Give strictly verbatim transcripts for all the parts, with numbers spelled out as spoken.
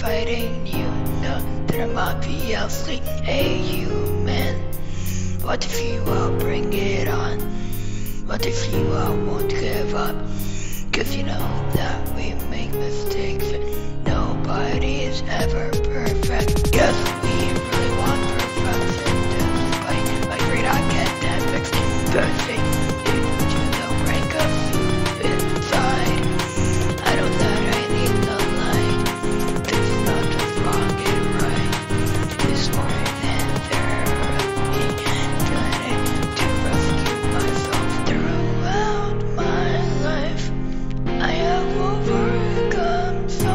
fighting, you know that I might be asleep. Hey, you man, what if you all bring it on? What if you all won't give up? Cause you know that we make mistakes and nobody is ever perfect. Cause we really want perfection, despite my great academics. Perfect, if you don't rank us inside. I know that I need the light. It's not just wrong and right. It's more than therapy. Trying to rescue myself throughout my life. I have overcome so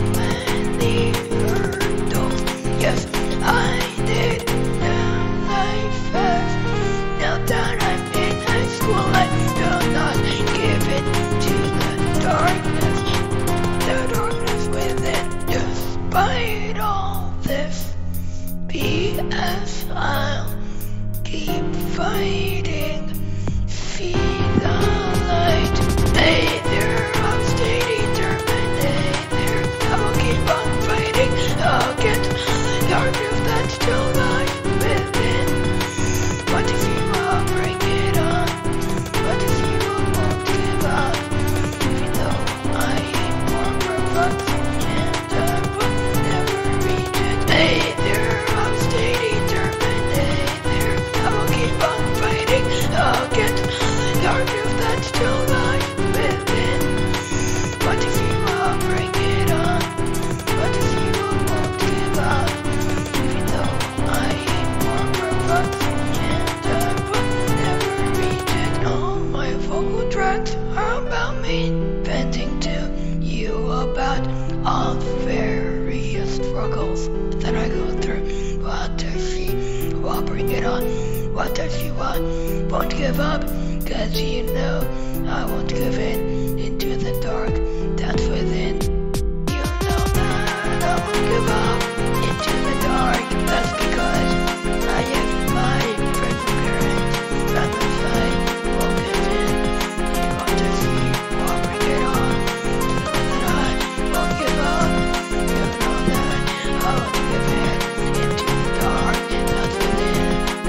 many hurdles. Yes, I did. Now life fast. Now that I'm in high school, I do not give in to the darkness. The darkness within. Despite all this B S, I'll keep fighting. Feed the light. Hey there, I'll stay determined. Hey there, I will keep on fighting against the darkness that's still lies within. What if you all bring it on? What if you all won't give up? Even though I ain't more perfect and I will never reach it. Hey there, I'll stay determined. Hey there, I will keep on fighting against the darkness that still lies within. What if you all bring it on? What if you all won't give up? Even though I ain't more perfect and I will never reach it. All my vocal tracks are about me venting to you about all the various struggles that I go through. What if you all bring it on? What if you all won't give up? Cause you know I won't give in into the dark that's within. You know that I won't give up into the dark. That's because I have my perseverance. And the fight won't give in. You want to see, I'll bring it on. You know that I won't give up. You know that I won't give in into the dark that's within.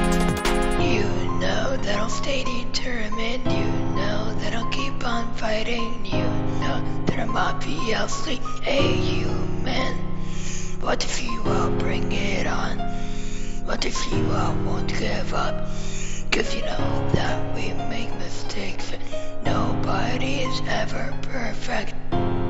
You know that I'll stay determined. You know that I'll keep on fighting. You know that I might be asleep. Hey, you man, what if you all bring it on? What if you all won't give up? Cause you know that we make mistakes and nobody is ever perfect.